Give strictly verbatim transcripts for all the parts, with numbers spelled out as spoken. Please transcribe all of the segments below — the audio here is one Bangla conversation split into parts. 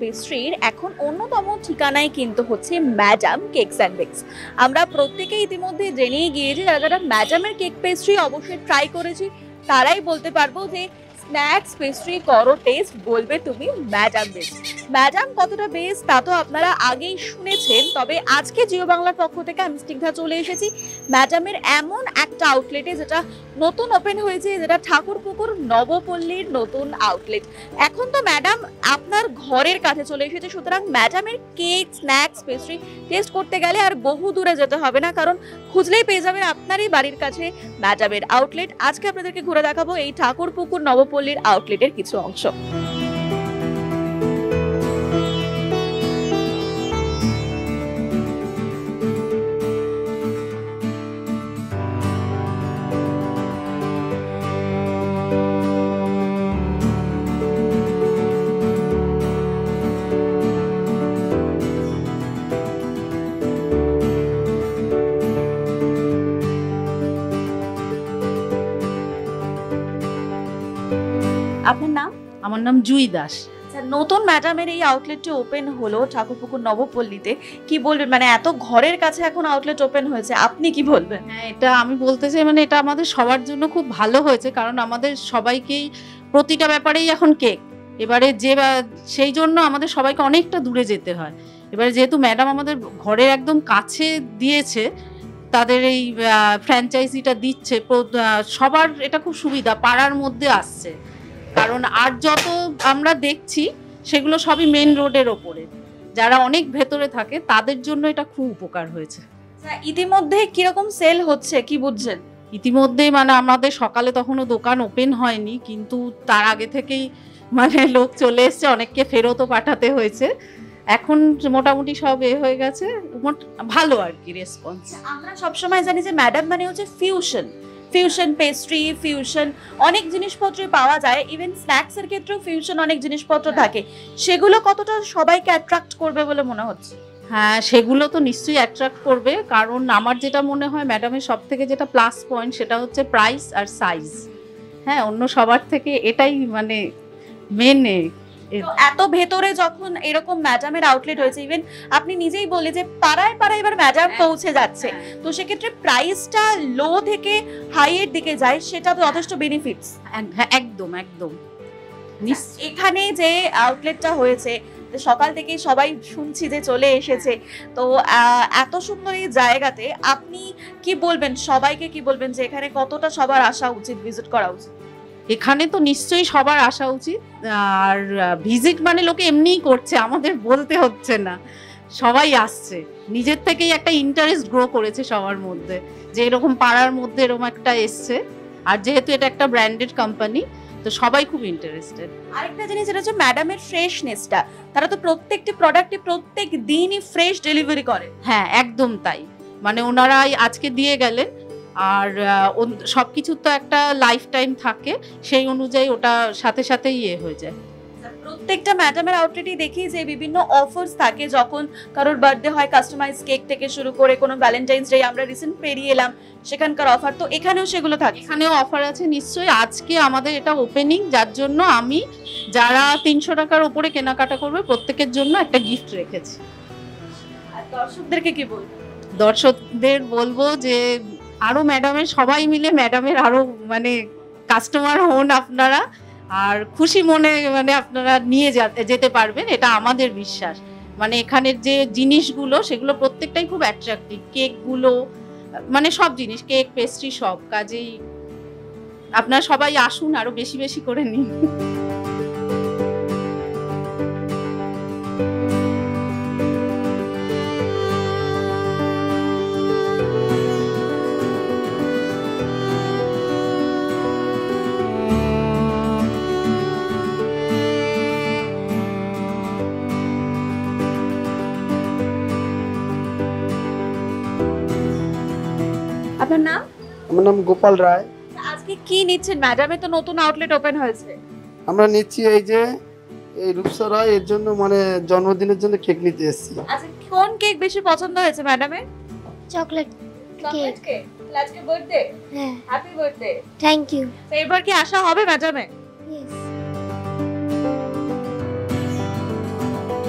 পেস্ট্রির এখন অন্যতম ঠিকানাই কিন্তু হচ্ছে ম্যাডাম কেকস অ্যান্ড বেকস। আমরা প্রত্যেকেই ইতিমধ্যে জেনেই গিয়েছি, যারা যারা ম্যাডামের কেক পেস্ট্রি অবশ্যই ট্রাই করেছি তারাই বলতে পারবো যে স্ন্যাক্স পেস্ট্রি করো টেস্ট, বলবে তুমি ম্যাডাম বেস্ট। ম্যাডাম কতটা বেস্ট তা তো আপনারা আগেই শুনেছেন, তবে আজকে জিও বাংলার পক্ষ থেকে আমি স্নিগ্ধা চলে এসেছি ম্যাডামের এমন একটা আউটলেটে যেটা নতুন ওপেন হয়েছে, যেটা ঠাকুরপুকুর নবপল্লীর নতুন আউটলেট। এখন তো ম্যাডাম আপনার ঘরের কাছে চলে এসেছে, সুতরাং ম্যাডামের কেক স্ন্যাক্স পেস্ট্রি টেস্ট করতে গেলে আর বহু দূরে যেতে হবে না, কারণ খুঁজলেই পেয়ে যাবেন আপনারই বাড়ির কাছে ম্যাডামের আউটলেট। আজকে আপনাদেরকে ঘুরে দেখাবো এই ঠাকুরপুকুর নবপল্লীর আউটলেটের কিছু অংশ। আপনার নাম? আমার নাম জুই দাস। নতুন ম্যাডামের এই আউটলেটটি ওপেন হলো ঠাকুরপুকুর নবপল্লীতে, কি বলবেন, মানে এত ঘরের কাছে এখন আউটলেট ওপেন হয়েছে, আপনি কি বলবেন? হ্যাঁ, এটা আমি বলতে চাই মানে এটা আমাদের সবার জন্য খুব ভালো হয়েছে, কারণ আমাদের সবাইকেই প্রতিটা ব্যাপারেই এখন কেক, এবারে যে সেই জন্য আমাদের সবাইকে অনেকটা দূরে যেতে হয়। এবারে যেহেতু ম্যাডাম আমাদের ঘরের একদম কাছে দিয়েছে, তাদের এই ফ্র্যাঞ্চাইজিটা দিচ্ছে, সবার এটা খুব সুবিধা, পাড়ার মধ্যে আসছে। কারণ আর যত আমরা দেখছি সেগুলো সবই মেন রোডের ওপরে, যারা অনেক ভেতরে থাকে তাদের জন্য এটা খুব উপকার হয়েছে। ইতিমধ্যে কিরকম সেল হচ্ছে কি বুঝছেন? ইতিমধ্যে মানে আমাদের সকালে তখনও দোকান ওপেন হয়নি, কিন্তু তার আগে থেকেই মানে লোক চলে এসছে, অনেককে ফেরতও পাঠাতে হয়েছে। এখন মোটামুটি সব এ হয়ে গেছে, ভালো আর কি রেসপন্স। আমরা সবসময় জানি যে ম্যাডাম মানে হচ্ছে ফিউশন ফিউশন পেস্ট্রি, ফিউশন অনেক জিনিসপত্রই পাওয়া যায়, ইভেন স্ন্যাক্স এর ক্ষেত্রেও ফিউশন অনেক জিনিসপত্র থাকে। সেগুলো কতটা সবাইকে অ্যাট্রাক্ট করবে বলে মনে হচ্ছে? হ্যাঁ, সেগুলো তো নিশ্চয়ই অ্যাট্রাক্ট করবে, কারণ আমার যেটা মনে হয় ম্যাডামের সব থেকে যেটা প্লাস পয়েন্ট সেটা হচ্ছে প্রাইস আর সাইজ। হ্যাঁ, অন্য সবার থেকে এটাই মানে মেনে। এত ভেতরে যখন এরকম ম্যাডামের আউটলেট হয়েছে, ইভেন আপনি নিজেই বলে যে পাড়ায় পাড়ায় এবার ম্যাডাম পৌঁছে যাচ্ছে, তো সেক্ষেত্রে প্রাইসটা লো থেকে হাই এর দিকে যায়, সেটা তো যথেষ্ট বেনিফিটস। একদম একদম। এখানে যে আউটলেটটা হয়েছে সকাল থেকে সবাই শুনছি যে চলে এসেছে, তো এত সুন্দর এই জায়গাতে আপনি কি বলবেন, সবাইকে কি বলবেন যে এখানে কতটা সবার আসা উচিত, ভিজিট করা উচিত? এখানে তো নিশ্চয়ই সবার আসা উচিত, আর ভিজিট মানে লোকে এমনিই করছে, আমাদের বলতে হচ্ছে না, সবাই আসছে, নিজের থেকেই একটা ইন্টারেস্ট গ্রো করেছে সবার মধ্যে যে এরকম পাড়ার মধ্যে এরকম একটা এসছে, আর যেহেতু এটা একটা ব্র্যান্ডেড কোম্পানি তো সবাই খুব ইন্টারেস্টেড। আরেকটা জিনিস যেটা হচ্ছে ম্যাডামের ফ্রেশনেসটা, তারা তো প্রত্যেকটি প্রোডাক্টে প্রত্যেক দিনই ফ্রেশ ডেলিভারি করে। হ্যাঁ, একদম তাই, মানে ওনারাই আজকে দিয়ে গেলেন, আর সব কিছুর তো একটা লাইফ টাইম থাকে, সেই অনুযায়ী ওটা সাথে সাথে ইয়ে হয়ে যায়। প্রত্যেকটা ম্যাডামের আউটলেটই দেখি যে বিভিন্ন অফার্স থাকে, যখন কারোর বার্থডে হয় কাস্টমাইজ কেক থেকে শুরু করে কোনো ভ্যালেন্টাইন্স ডে আমরা রিসেন্ট পেরিয়ে এলাম সেখানকার অফার, তো এখানেও সেগুলো থাকে? এখানেও অফার আছে নিশ্চয়ই। আজকে আমাদের এটা ওপেনিং, যার জন্য আমি যারা তিনশো টাকার উপরে কেনাকাটা করবে প্রত্যেকের জন্য একটা গিফট রেখেছি। আর দর্শকদেরকে কি বলবো? দর্শকদের বলবো যে আরো ম্যাডামের সবাই মিলে ম্যাডামের আরো মানে কাস্টমার হন আপনারা, আর খুশি মনে মানে আপনারা নিয়ে যেতে পারবেন, এটা আমাদের বিশ্বাস। মানে এখানের যে জিনিসগুলো সেগুলো প্রত্যেকটাই খুব অ্যাট্রাক্টিভ, কেকগুলো মানে সব জিনিস, কেক পেস্ট্রি সব, কাজেই আপনারা সবাই আসুন, আরো বেশি বেশি করে নিন। আপনার নাম? আমার নাম গোপাল রায়। আজকে কি নিচ্ছেন? ম্যাডামের তো নতুন আউটলেট ওপেন হয়েছে। আমরা নিচ্ছি এই যে এই রূপসা রায় এর জন্য মানে জন্মদিনের জন্য কেক নিতে এসেছি। আচ্ছা, কোন কেক বেশি পছন্দ হয়েছে ম্যাডামের? Chocolate chocolate cake. আজকে বার্থডে। হ্যাঁ, হ্যাপি বার্থডে। Thank you. তো এবার কি আসা হবে ম্যাডামে? ইয়েস।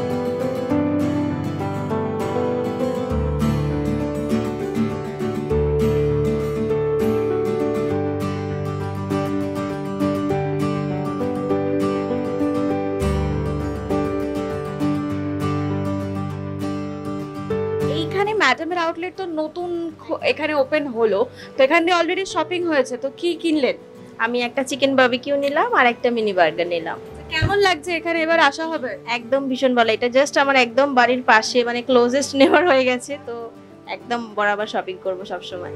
ম্যাডামের আউটলেট তো নতুন খ- এখানে ওপেন হলো, তো এখান দিয়ে অলরেডি শপিং হয়েছে, তো কি কিনলেন? আমি একটা চিকেন বারবিকিউ নিলাম আর একটা মিনি বার্গার নিলাম। কেমন লাগছে এখানে এবার আসা হবে? একদম ভীষণ ভালো, এটা জাস্ট আমার একদম বাড়ির পাশে, মানে ক্লোজেস্ট নেবার হয়ে গেছে, তো একদম বরাবর শপিং করব সব সময়।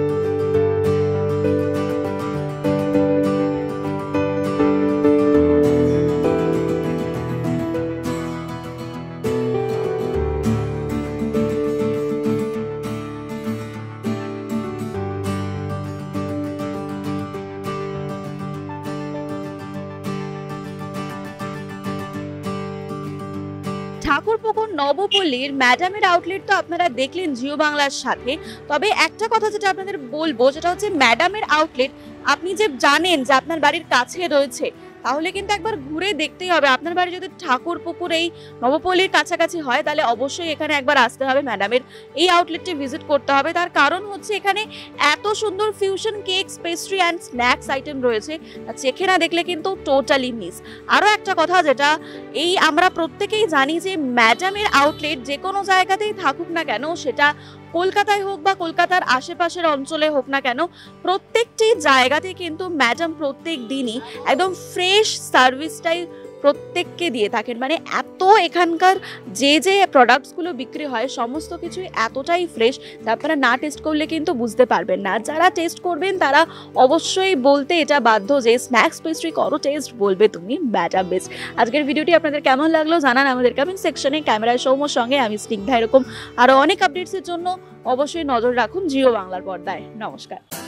ঠাকুরপুকুর নবপল্লীর ম্যাডামের আউটলেট তো আপনারা দেখলেন জিও বাংলার সাথে। তবে একটা কথা যেটা আপনাদের বলবো, যেটা হচ্ছে ম্যাডামের আউটলেট আপনি যে জানেন যে আপনার বাড়ির কাছে রয়েছে, তাহলে কিন্তু একবার ঘুরে দেখতেই হবে। আপনার বাড়ি যদি ঠাকুরপুকুর এই নবপল্লীর কাছাকাছি হয়, তাহলে অবশ্যই এখানে একবার আসতে হবে, ম্যাডামের এই আউটলেটটি ভিজিট করতে হবে। তার কারণ হচ্ছে এখানে এত সুন্দর fusion cakes, pastry and snacks item রয়েছে, তা চেখে না দেখলে কিন্তু টোটালি মিস। আরও একটা কথা, যেটা এই আমরা প্রত্যেকেই জানি যে ম্যাডামের আউটলেট যে কোনো জায়গাতেই থাকুক না কেন, সেটা কলকাতায় হোক বা কলকাতার আশেপাশের অঞ্চলে হোক না কেন, প্রত্যেকটি জায়গাতে কিন্তু ম্যাডাম প্রত্যেক দিনই একদম ফ্রেশ সার্ভিসটাই প্রত্যেককে দিয়ে থাকেন। মানে এত এখানকার যে যে প্রোডাক্টসগুলো বিক্রি হয় সমস্ত কিছুই এতটাই ফ্রেশ, যা আপনারা না টেস্ট করলে কিন্তু বুঝতে পারবেন না। যারা টেস্ট করবেন তারা অবশ্যই বলতে এটা বাধ্য যে স্ন্যাক্স পেস্ট্রি করো টেস্ট, বলবে তুমি ম্যাডাম বেস্ট। আজকের ভিডিওটি আপনাদের কেমন লাগলো জানান আমাদের কমেন্ট সেকশনে। ক্যামেরায় সৌম্যর সঙ্গে আমি স্নিগ্ধা। এরকম আরও অনেক আপডেটসের জন্য অবশ্যই নজর রাখুন জিও বাংলার পর্দায়। নমস্কার।